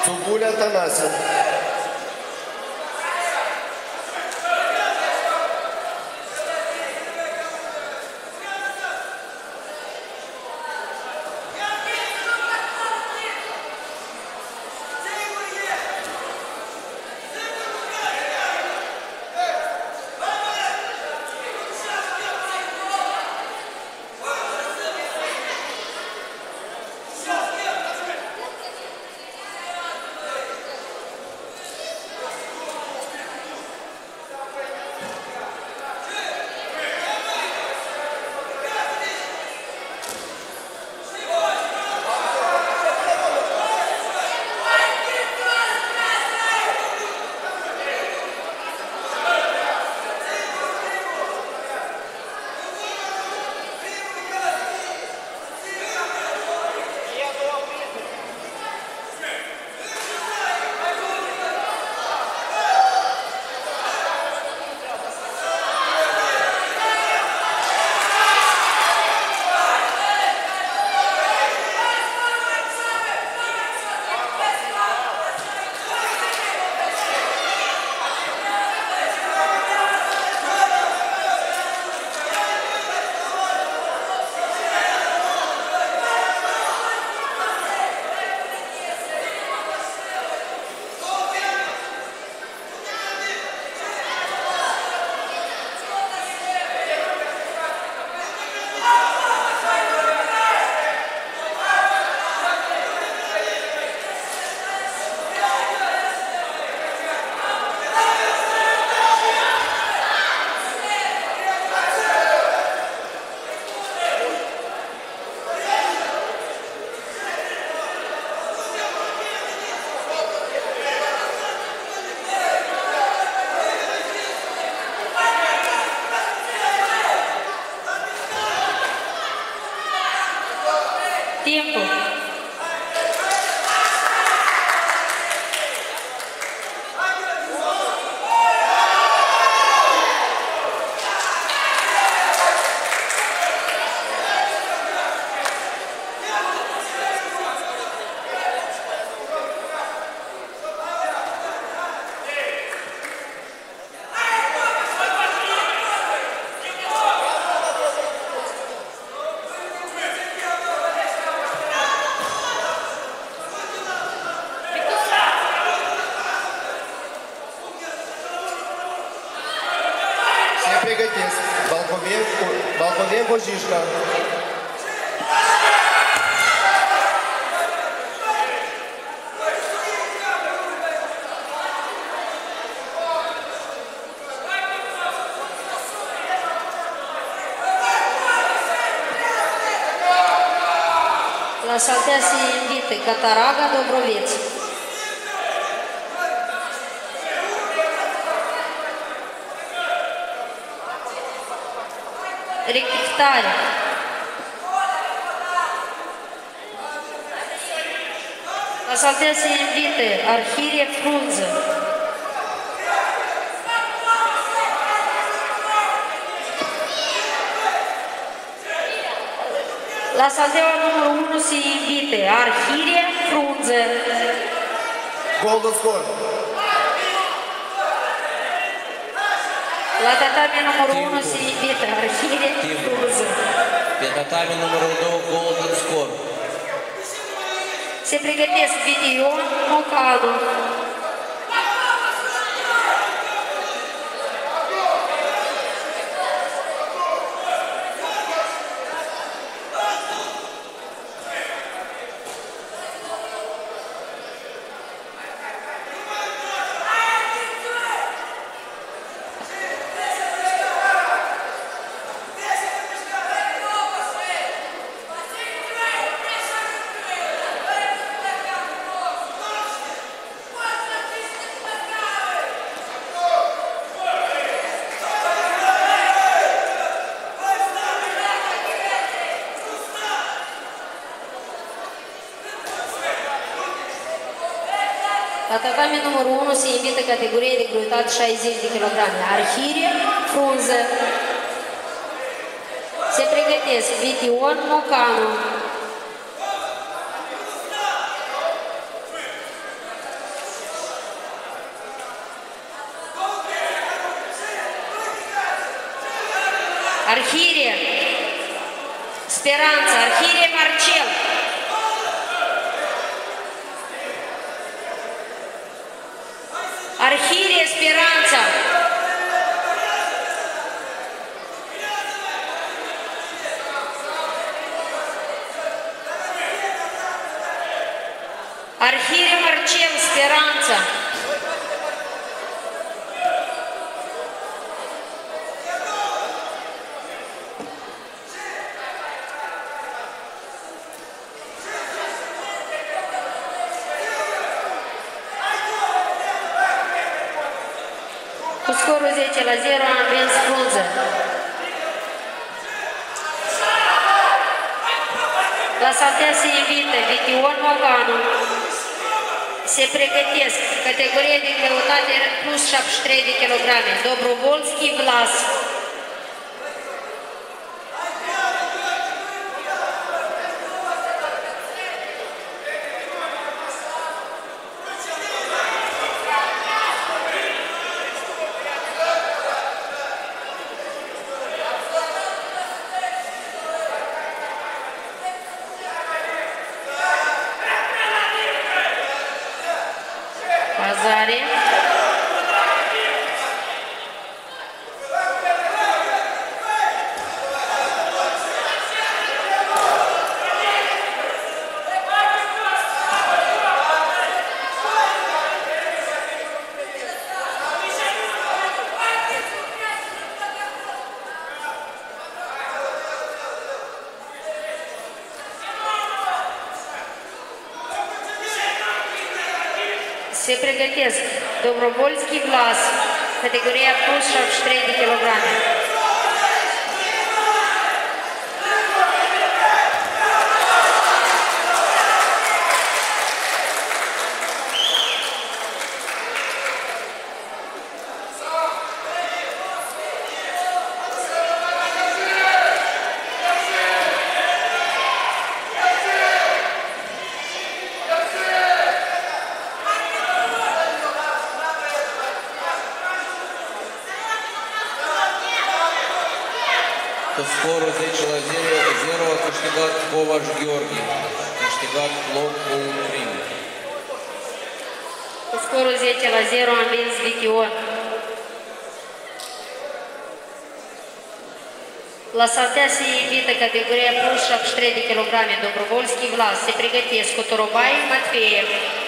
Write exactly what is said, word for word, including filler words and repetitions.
Цубуля Танасов. Tiempo. Pregătesc. Balcoven, Balcoven Bojișca. La saltea se invită Cataraga Dobroveț. Rectificare. La saltea se invită Arhirie Frunză. La salteaua numărul unu se invită Arhirie Frunză. Golden score. La tatame numărul unu se invită Arhirie Frunză. Pe tatame numărul doi, Golden score. Se pregătesc Vition Mocanu. La tatame numărul unu se invită categorie de greutate șaizeci de kilograme. Arhirie Frunză. Se pregătesc Vition Mocanu. Arhirie Speranța, Arhirie Marcel. Arhirie Speranța. Arhirie Marcel Speranța. Cu scorul zece la zero a învins Frunză. La saltea se invită Vition Moganu. Se pregătesc categorie de greutate plus șaptezeci și trei de kilograme. Dobrovolski Vlas. Azare. Se pregătesc Dobrovolski Vlas, categoria plus șaptezeci și trei de kilograme. Cu scorul zece la zero a câștigat Covaș Gheorghe, a câștigat locul prim. Cu scorul zece la zero a învins Vition. La saltea se invită categoria plus șaptezeci și trei de kilograme. Dobrovolski Vlas. Se pregătesc Cotorobai Matveev.